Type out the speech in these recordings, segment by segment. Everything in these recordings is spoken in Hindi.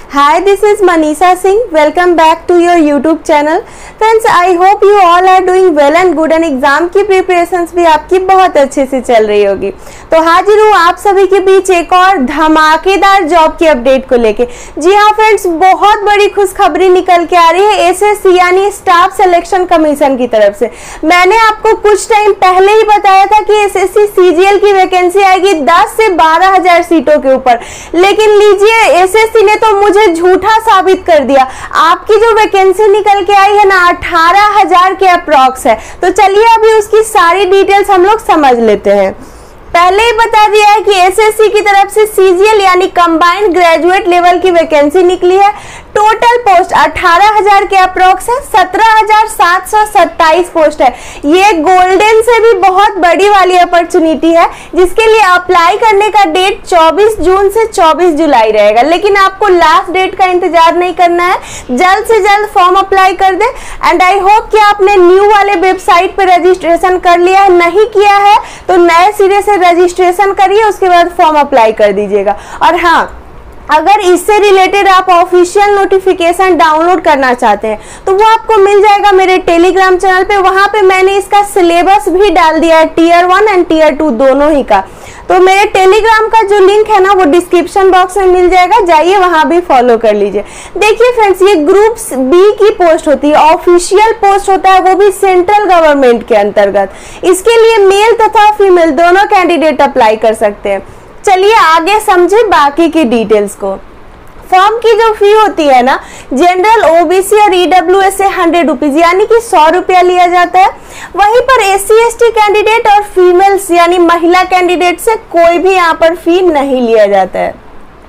Hi, this is Manisha Singh. Welcome back to your YouTube channel. Friends, I hope you all are doing well and good and exam की प्रिपरेशंस भी आपकी बहुत अच्छे से चल रही होगी। तो हाजिर हूँ आप सभी के बीच एक और धमाकेदार जॉब की अपडेट को लेके। जी हाँ फ्रेंड्स, बहुत बड़ी खुशखबरी निकल के आ रही है एसएससी यानी स्टाफ सिलेक्शन कमीशन की तरफ से। मैंने आपको कुछ टाइम पहले ही बताया था कि एसएससी सीजीएल की वैकेंसी आएगी 10 से 12,000 सीटों के ऊपर, लेकिन लीजिए एसएससी ने तो मुझे झूठा साबित कर दिया। आपकी जो वैकेंसी निकल के आई है ना 18,000 के अप्रॉक्स है। तो चलिए अभी उसकी सारी डिटेल्स हम लोग समझ लेते हैं। पहले ही बता दिया है कि एसएससी की तरफ से सीजीएल यानी कंबाइंड ग्रेजुएट लेवल की वैकेंसी निकली है। टोटल पोस्ट 18,000 के अप्रॉक्स है, 17,727 पोस्ट है। ये गोल्डन से भी बहुत बड़ी वाली अपॉर्चुनिटी है, जिसके लिए अप्लाई करने का डेट 24 जून से 24 जुलाई रहेगा। लेकिन आपको लास्ट डेट का इंतजार नहीं करना है, जल्द से जल्द फॉर्म अप्लाई कर दे। एंड आई होप कि आपने न्यू वाले वेबसाइट पे रजिस्ट्रेशन कर लिया है। नहीं किया है तो नए सिरे से रजिस्ट्रेशन करिए, उसके बाद फॉर्म अप्लाई कर दीजिएगा। और हाँ, अगर इससे रिलेटेड आप ऑफिशियल नोटिफिकेशन डाउनलोड करना चाहते हैं तो वो आपको मिल जाएगा मेरे टेलीग्राम चैनल पे। वहां पे मैंने इसका सिलेबस भी डाल दिया है, टीयर 1 एंड टीयर 2 दोनों ही का। तो मेरे टेलीग्राम का जो लिंक है ना वो डिस्क्रिप्शन बॉक्स में मिल जाएगा, जाइए वहां भी फॉलो कर लीजिए। देखिए फ्रेंड्स, ये ग्रुप बी की पोस्ट होती है, ऑफिशियल पोस्ट होता है, वो भी सेंट्रल गवर्नमेंट के अंतर्गत। इसके लिए मेल तथा फीमेल दोनों कैंडिडेट अप्लाई कर सकते हैं। चलिए आगे समझे बाकी की डिटेल्स को। फॉर्म की जो फी होती है ना, जनरल, ओबीसी और ईडब्ल्यूएस से 100 रुपीज यानी कि 100 रुपया लिया जाता है। वहीं पर एससी एसटी कैंडिडेट और फीमेल्स यानी महिला कैंडिडेट से कोई भी यहाँ पर फी नहीं लिया जाता है।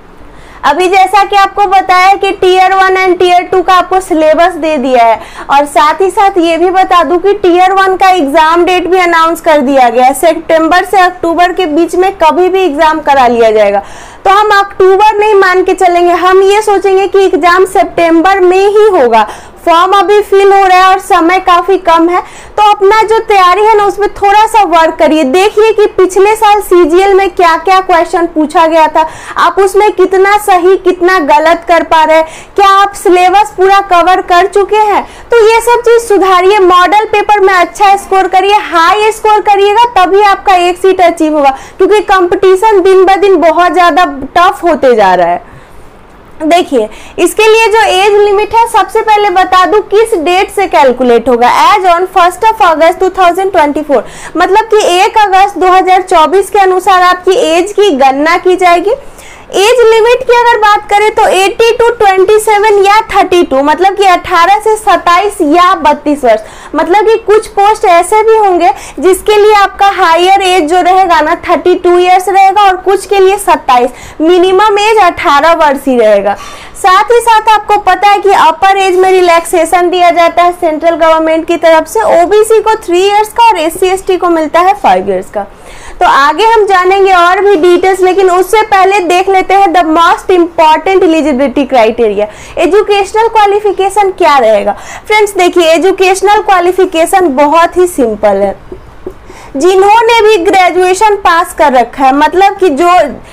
अभी जैसा कि आपको बताया कि टीयर 1 एंड टीयर 2 का आपको सिलेबस दे दिया है, और साथ ही साथ ये भी बता दूं कि टीयर 1 का एग्जाम डेट भी अनाउंस कर दिया गया है। सितंबर से अक्टूबर के बीच में कभी भी एग्जाम करा लिया जाएगा। तो हम अक्टूबर नहीं मान के चलेंगे, हम ये सोचेंगे कि एग्जाम सितंबर में ही होगा। फॉर्म अभी फिल हो रहा है और समय काफी कम है, तो अपना जो तैयारी है ना उसमें थोड़ा सा वर्क करिए। देखिए कि पिछले साल सीजीएल में क्या क्या क्वेश्चन पूछा गया था, आप उसमें कितना सही कितना गलत कर पा रहे हैं, क्या आप सिलेबस पूरा कवर कर चुके हैं। तो ये सब चीज सुधारिए, मॉडल पेपर में अच्छा स्कोर करिए, हाई स्कोर करिएगा तभी आपका एक सीट अचीव होगा, क्योंकि कंपटीशन दिन ब दिन बहुत ज्यादा टफ होते जा रहा है। देखिए इसके लिए जो एज लिमिट है, सबसे पहले बता दूं किस डेट से कैलकुलेट होगा। एज ऑन 1 अगस्त 2024, मतलब कि 1 अगस्त 2024 के अनुसार आपकी एज की गणना की जाएगी। एज लिमिट की अगर बात करें तो 18 to 27 या 32, मतलब कि 18 से 27 या 32 वर्ष। मतलब कि कुछ पोस्ट ऐसे भी होंगे जिसके लिए आपका हायर एज जो रहेगा ना 32 ईयर्स रहेगा, और कुछ के लिए 27। मिनिमम एज 18 वर्ष ही रहेगा। साथ ही साथ आपको पता है कि अपर एज में रिलैक्सेशन दिया जाता है सेंट्रल गवर्नमेंट की तरफ से। ओबीसी को 3 इयर्स का और एससी एसटी को मिलता है 5 इयर्स का। तो आगे हम जानेंगे और भी डिटेल्स, लेकिन उससे पहले देख लेते हैं the most important eligibility criteria. Educational qualification क्या रहेगा। फ्रेंड्स देखिए, एजुकेशनल क्वालिफिकेशन बहुत ही सिंपल है। जिन्होंने भी ग्रेजुएशन पास कर रखा है, मतलब कि जो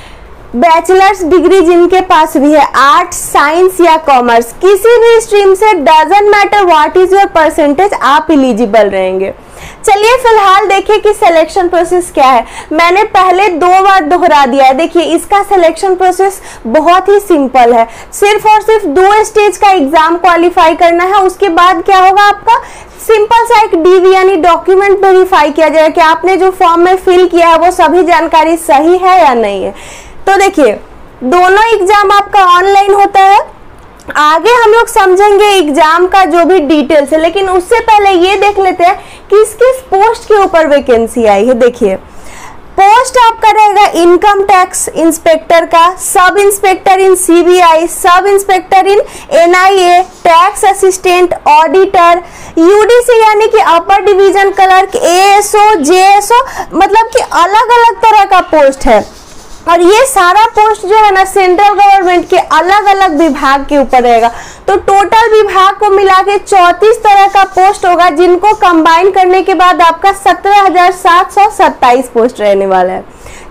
बैचलर्स डिग्री जिनके पास भी है, आर्ट्स, साइंस या कॉमर्स, किसी भी स्ट्रीम से, doesn't matter what is your percentage, आप एलिजिबल रहेंगे। चलिए फिलहाल देखिए कि सिलेक्शन प्रोसेस क्या है। मैंने पहले 2 बार दोहरा दिया है। देखिए इसका सिलेक्शन प्रोसेस बहुत ही सिंपल है। सिर्फ और सिर्फ 2 स्टेज का एग्जाम क्वालिफाई करना है। उसके बाद क्या होगा, आपका सिंपल सा एक डीवी यानी डॉक्यूमेंट वेरीफाई किया जाएगा कि आपने जो फॉर्म में फिल किया है वो सभी जानकारी सही है या नहीं है। तो देखिए दोनों एग्जाम आपका ऑनलाइन होता है। आगे हम लोग समझेंगे एग्जाम का जो भी डिटेल्स है, लेकिन उससे पहले ये देख लेते हैं किस किस पोस्ट के ऊपर वैकेंसी आई है। देखिए पोस्ट आपका रहेगा इनकम टैक्स इंस्पेक्टर का, sub inspector in CBI, sub inspector in NIA, tax assistant, auditor, UDC यानी कि upper division clerk, ASO, JSO, मतलब कि अलग अलग तरह का पोस्ट है। और ये सारा पोस्ट जो है ना सेंट्रल गवर्नमेंट के अलग अलग विभाग के ऊपर रहेगा। तो टोटल विभाग को मिला के 34 तरह का पोस्ट होगा, जिनको कंबाइन करने के बाद आपका 17,727 पोस्ट रहने वाला है।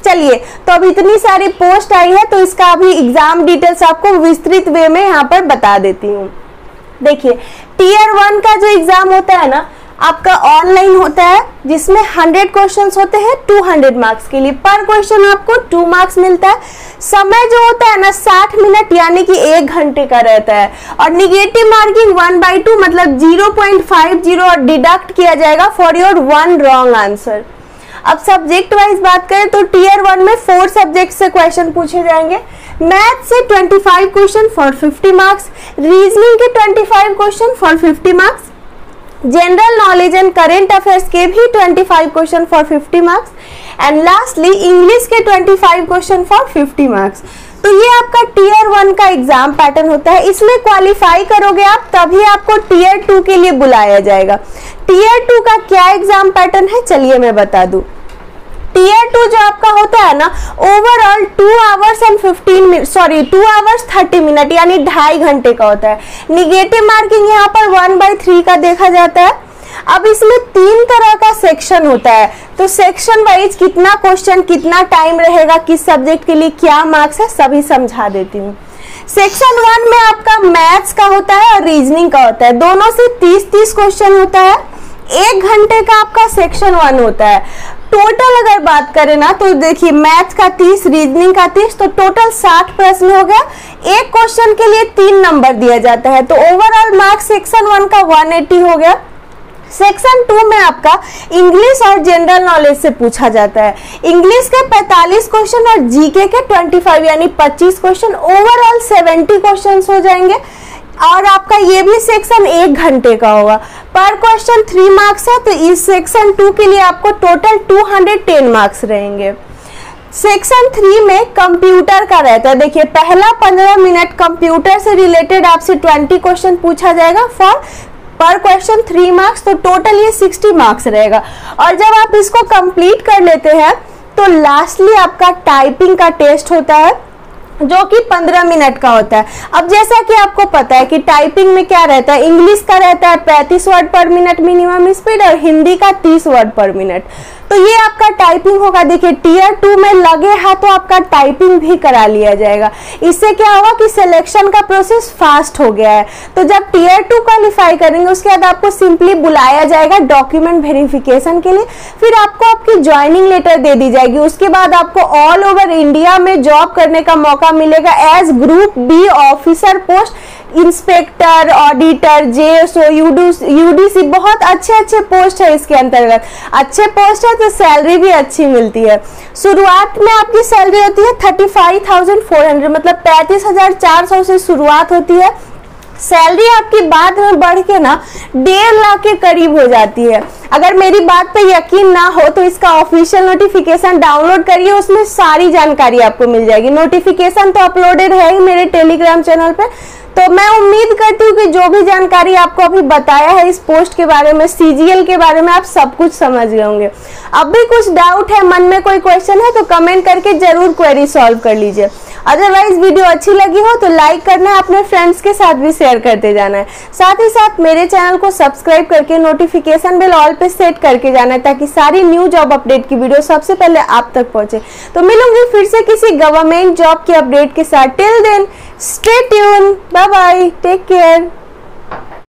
चलिए, तो अब इतनी सारी पोस्ट आई है तो इसका अभी एग्जाम डिटेल्स आपको विस्तृत वे में यहाँ पर बता देती हूँ। देखिए, टीयर 1 का जो एग्जाम होता है ना, आपका ऑनलाइन होता है, जिसमें 100 क्वेश्चंस होते हैं 200 मार्क्स के लिए। पर क्वेश्चन आपको 2 मार्क्स मिलता है। समय जो होता है ना 60 मिनट यानी कि 1 घंटे का रहता है। और निगेटिव मार्किंग 1/2 मतलब 0.50 और डिडक्ट किया जाएगा फॉर योर 1 रॉन्ग आंसर। अब सब्जेक्ट वाइज बात करें तो टीयर 1 में 4 सब्जेक्ट से क्वेश्चन पूछे जाएंगे। मैथ से 25 क्वेश्चन फॉर 50 मार्क्स, रीजनिंग के 25 question for 50 marks, general knowledge and current affairs के भी 25 question for 50 marks, and lastly English के 25 क्वेश्चन फॉर 50 मार्क्स। तो ये आपका टीयर 1 का एग्जाम पैटर्न होता है। इसमें क्वालिफाई करोगे आप तभी आपको टीयर 2 के लिए बुलाया जाएगा। टीयर 2 का क्या एग्जाम पैटर्न है, चलिए मैं बता दूं। टीयर 2 जो आपका होता है ना, ओवरऑल 2 आवर्स 30 मिनट यानी 2.5 घंटे का होता है। निगेटिव मार्किंग यहाँ पर 1/3 का देखा जाता है। अब इसमें 3 तरह का सेक्शन होता है, तो सेक्शन वाइज कितना क्वेश्चन, कितना टाइम रहेगा, किस सब्जेक्ट के लिए क्या मार्क्स है, सभी समझा देती हूँ। सेक्शन 1 में आपका मैथ्स का होता है और रीजनिंग का होता है। दोनों से 30-30 क्वेश्चन होता है। 1 घंटे का आपका सेक्शन 1 होता है। टोटल अगर बात करें ना तो देखिए, मैथ का 30, रीजनिंग का 30, तो टोटल 60 प्रश्न हो गया। एक क्वेश्चन के लिए 3 नंबर दिया जाता है, तो ओवरऑल मार्क्स सेक्शन 1 का 180 हो गया। सेक्शन 2 में आपका इंग्लिश और जनरल नॉलेज से पूछा जाता है। इंग्लिश के 45 क्वेश्चन और जीके के 25 यानी 25 क्वेश्चन, ओवरऑल 70 क्वेश्चन हो जाएंगे। और आपका ये भी सेक्शन 1 घंटे का होगा। पर क्वेश्चन 3 मार्क्स है, तो इस सेक्शन 2 के लिए आपको टोटल 210 मार्क्स रहेंगे। सेक्शन 3 में कंप्यूटर का रहता है। देखिए, पहला 15 मिनट कंप्यूटर से रिलेटेड आपसे 20 क्वेश्चन पूछा जाएगा फॉर पर क्वेश्चन 3 मार्क्स, तो टोटल ये 60 मार्क्स रहेगा। और जब आप इसको कंप्लीट कर लेते हैं तो लास्टली आपका टाइपिंग का टेस्ट होता है, जो कि 15 मिनट का होता है। अब जैसा कि आपको पता है कि टाइपिंग में क्या रहता है, इंग्लिश का रहता है 35 वर्ड पर मिनट मिनिमम स्पीड और हिंदी का 30 वर्ड पर मिनट। तो ये आपका टाइपिंग होगा। देखिए, टीयर 2 में लगे हाथों आपका टाइपिंग भी करा लिया जाएगा। इससे क्या होगा कि सिलेक्शन का प्रोसेस फास्ट हो गया है। तो जब टीयर 2 क्वालिफाई करेंगे उसके बाद आपको सिंपली बुलाया जाएगा डॉक्यूमेंट वेरिफिकेशन के लिए, फिर आपको आपकी ज्वाइनिंग लेटर दे दी जाएगी। उसके बाद आपको ऑल ओवर इंडिया में जॉब करने का मौका मिलेगा as group B officer post, inspector, auditor, JSO, UDC, बहुत अच्छे पोस्ट है इसके अंतर्गत। अच्छे पोस्ट है तो सैलरी भी अच्छी मिलती है। शुरुआत में आपकी सैलरी होती है 35,400 मतलब 35,400 से शुरुआत होती है। सैलरी आपकी बाद में बढ़ के ना 1.5 लाख के करीब हो जाती है। अगर मेरी बात पे यकीन ना हो तो इसका ऑफिशियल नोटिफिकेशन डाउनलोड करिए, उसमें सारी जानकारी आपको मिल जाएगी। नोटिफिकेशन तो अपलोडेड है ही मेरे टेलीग्राम चैनल पे। तो मैं उम्मीद करती हूँ कि जो भी जानकारी आपको अभी बताया है इस पोस्ट के बारे में, सीजीएल के बारे में, आप सब कुछ समझ गए होंगे। अब भी कुछ डाउट है, मन में कोई क्वेश्चन है तो कमेंट करके जरूर क्वेरी सॉल्व कर लीजिए। अदरवाइज वीडियो अच्छी लगी हो तो लाइक करना है, अपने फ्रेंड्स के साथ भी शेयर करते जाना है। साथ ही साथ मेरे चैनल को सब्सक्राइब करके नोटिफिकेशन बेल ऑल पे सेट करके जाना है, ताकि सारी न्यू जॉब अपडेट की वीडियो सबसे पहले आप तक पहुंचे। तो मिलूंगी फिर से किसी गवर्नमेंट जॉब के अपडेट के साथ। Till then stay tune, bye bye, take care.